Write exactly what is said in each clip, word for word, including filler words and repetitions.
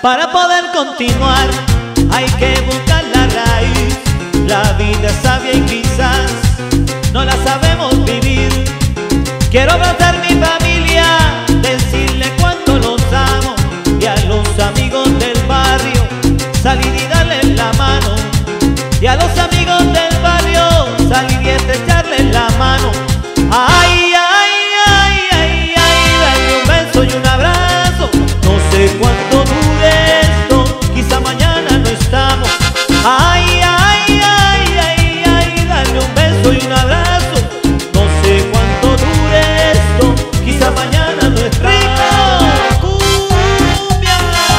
Para poder continuar hay que buscar la raíz. La vida es sabia y quizás no la sabemos vivir. Quiero abrazar mi familia, decirle cuánto los amo, y a los amigos del barrio salir y darles la mano. Y a los amigos del barrio salir y estrecharles la mano. Ay, ay, ay, ay, ay, dale un beso y un abrazo. No sé cuánto dure esto, quizá mañana no estamos. Ay, ay, ay, ay, ay, dale un beso y un abrazo. No sé cuánto dure esto, quizá mañana no estamos. ¡Cumbia!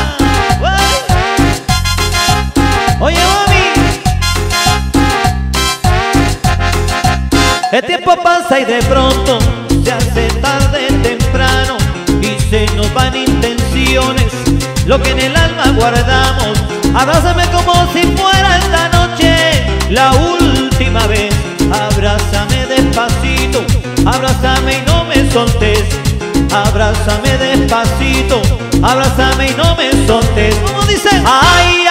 Oye, mami, el tiempo pasa y de pronto se hace tarde temprano y se nos van intenciones, lo que en el alma guardamos. Abrázame como si fuera esta noche la última vez. Abrázame despacito, abrázame y no me soltes. Abrázame despacito, abrázame y no me soltes. ¿Cómo dice? Ay,